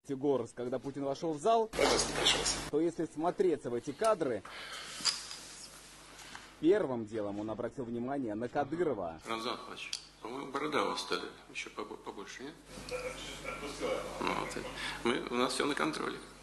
Горс, когда Путин вошел в зал, то если смотреться в эти кадры, первым делом он обратил внимание на Кадырова. Рамзан Ахмадович, по-моему, борода у вас стали еще побольше, нет? Ну, вот. У нас все на контроле.